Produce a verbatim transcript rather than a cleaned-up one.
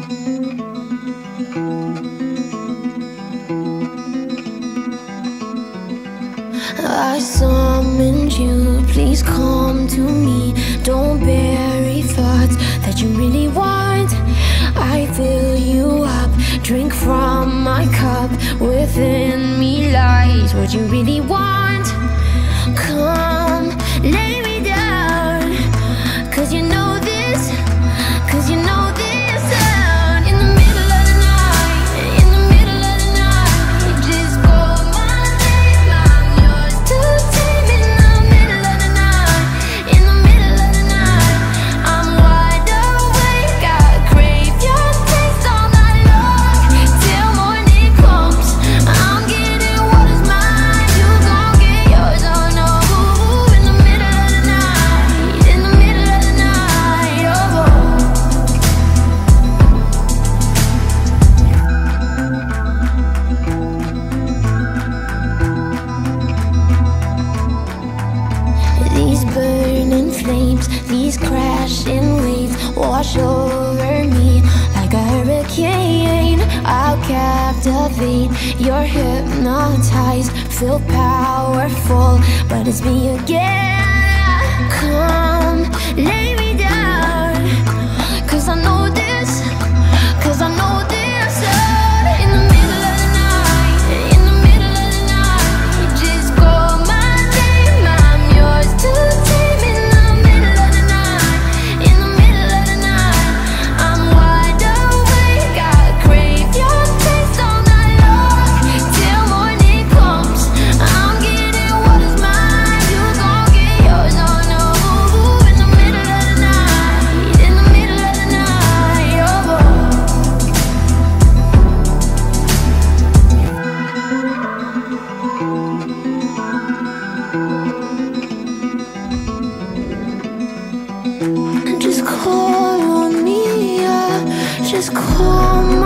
I summoned you, please come to me. Don't bury thoughts that you really want. I fill you up, drink from my cup. Within me lies what you really want. Come, lay me down, cause you know this, cause you know this sound. In the middle of the night, in the middle of the night, just call my name, I'm yours to tame. In the middle of the night, in the middle of the night, I'm wide awake, I crave your taste all night long. Till morning comes, I'm getting what is mine, you gon' get yours, oh no. In the middle of the night, in the middle of the night, oh. These burning flames, these crashing waves wash over me like a hurricane. I'll captivate, you're hypnotized, feel powerful, but it's me again. Come, lay me down, cause I know this, cause I know this sound. In the middle of the night, in the middle of the night, just call my name, I'm yours to tame. In the middle of the night, in the middle of the night, I'm wide awake, I crave your taste all night long. Till morning comes, I'm getting what is mine, you gon' get yours, oh no. In the middle of the night, in the middle of the night, oh. Just call on me, yeah. Just call my